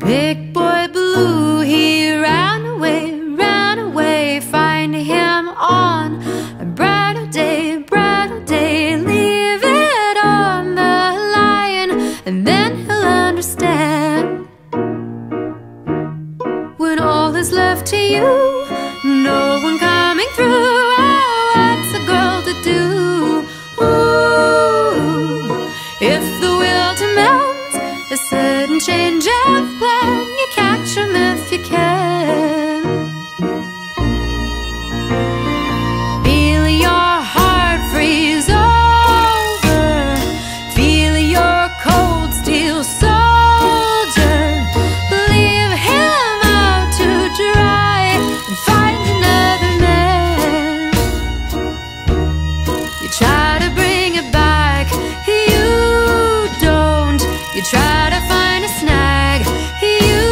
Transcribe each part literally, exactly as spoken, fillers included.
Big boy blue, he ran away, ran away. Find him on a brighter day, brighter day. Leave it on the line, and then he'll understand. When all is left to you, no one coming through. Oh, what's a girl to do? Ooh, if the will to melt, a sudden change of plan, you catch 'em if you can. Feel your heart freeze over, feel your cold steel soldier. Leave him out to dry and find another man. You try to bring it back, you don't. You try to find a snag, you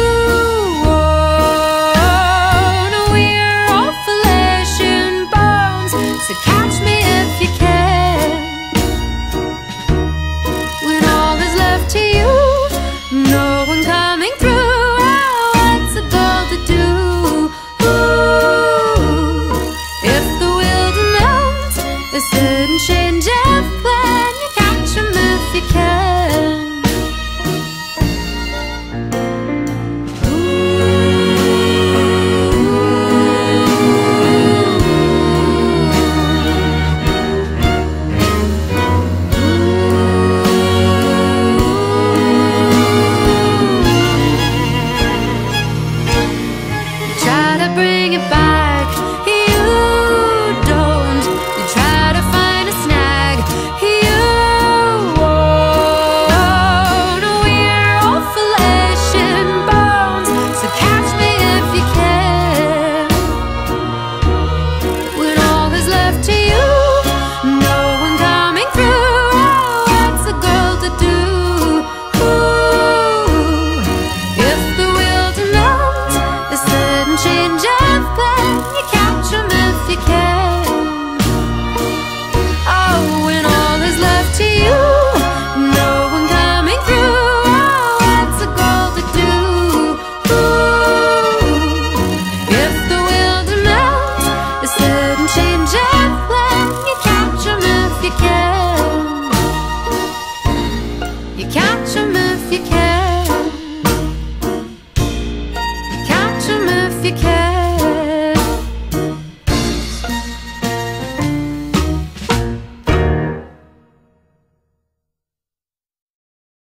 won't. We're all flesh and bones, so catch me if you can. When all is left to you, no one coming through. Oh, what's a girl to do? Ooh, if the will to melt, a sudden change of plan, you catch 'em if you can. Try to bring it back, you don't. You try to find a snag, you won't. We're all flesh and bones, so catch me if you can. When all is left to you, no one coming through. Oh, what's a girl to do? Ooh, if the will to melt, a sudden change of plan, you catch 'em if you can. Oh, when all is left to you, no one coming through. Oh, what's a girl to do? Ooh, if the will to melt, a sudden change of plan, you catch 'em if you can. You catch 'em if you can. Catch 'em if you can.